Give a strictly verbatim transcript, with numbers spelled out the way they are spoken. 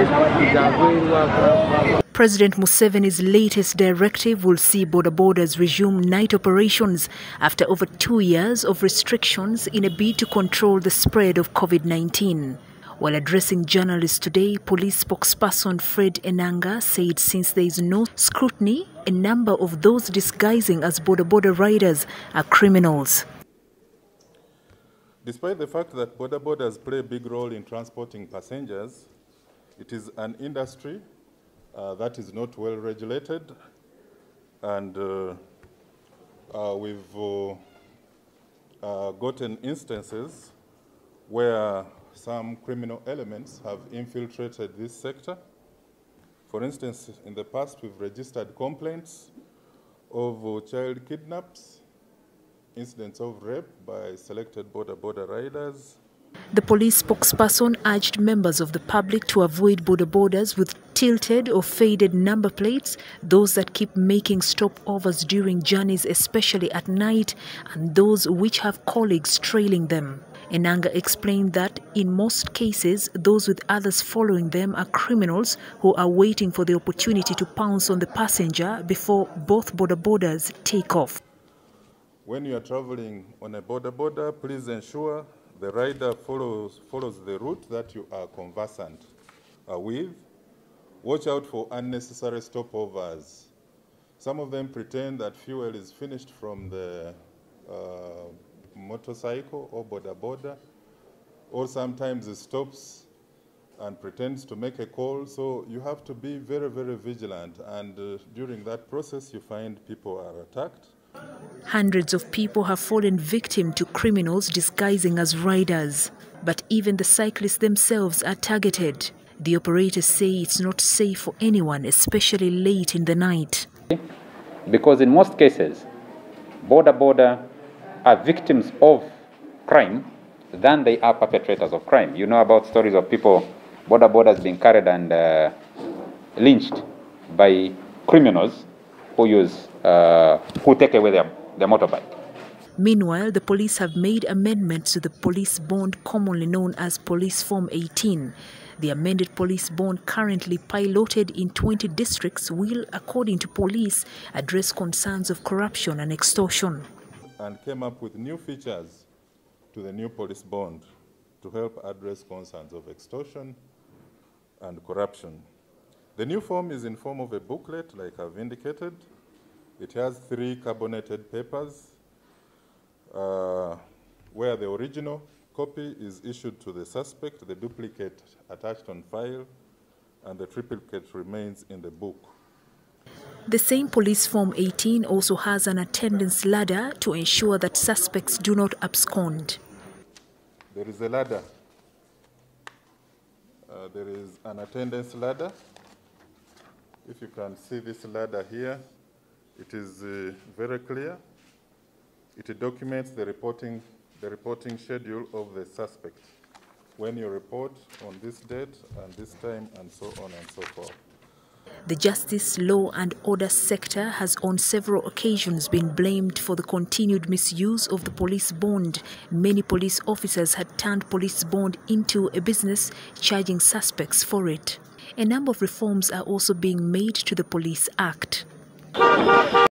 President Museveni's latest directive will see border borders resume night operations after over two years of restrictions in a bid to control the spread of COVID nineteen. While addressing journalists today, police spokesperson Fred Enanga said since there is no scrutiny, a number of those disguising as border border riders are criminals. Despite the fact that border borders play a big role in transporting passengers, it is an industry uh, that is not well regulated, and uh, uh, we've uh, uh, gotten instances where some criminal elements have infiltrated this sector. For instance, in the past, we've registered complaints of uh, child kidnaps, incidents of rape by selected border border riders. The police spokesperson urged members of the public to avoid border borders with tilted or faded number plates, those that keep making stopovers during journeys, especially at night, and those which have colleagues trailing them. Enanga explained that in most cases, those with others following them are criminals who are waiting for the opportunity to pounce on the passenger before both border borders take off. When you are traveling on a border border, please ensure the rider follows, follows the route that you are conversant uh, with. Watch out for unnecessary stopovers. Some of them pretend that fuel is finished from the uh, motorcycle or border border, or sometimes it stops and pretends to make a call. So you have to be very, very vigilant, and uh, during that process you find people are attacked. Hundreds of people have fallen victim to criminals disguising as riders, but even the cyclists themselves are targeted. The operators say it's not safe for anyone, especially late in the night. Because in most cases, border border are victims of crime than they are perpetrators of crime. You know about stories of people, border borders being carried and uh, lynched by criminals who use, uh, who take away their, their motorbike. Meanwhile, the police have made amendments to the police bond commonly known as Police Form eighteen. The amended police bond, currently piloted in twenty districts, will, according to police, address concerns of corruption and extortion. And came up with new features to the new police bond to help address concerns of extortion and corruption. The new form is in form of a booklet, like I've indicated. It has three carbonated papers, uh, where the original copy is issued to the suspect, the duplicate attached on file, and the triplicate remains in the book. The same Police Form eighteen also has an attendance ladder to ensure that suspects do not abscond. There is a ladder. Uh, there is an attendance ladder. If you can see this ladder here, it is uh, very clear. It documents the reporting, the reporting schedule of the suspect. When you report on this date and this time and so on and so forth. The justice, law and order sector has on several occasions been blamed for the continued misuse of the police bond. Many police officers had turned police bond into a business, charging suspects for it. A number of reforms are also being made to the Police Act.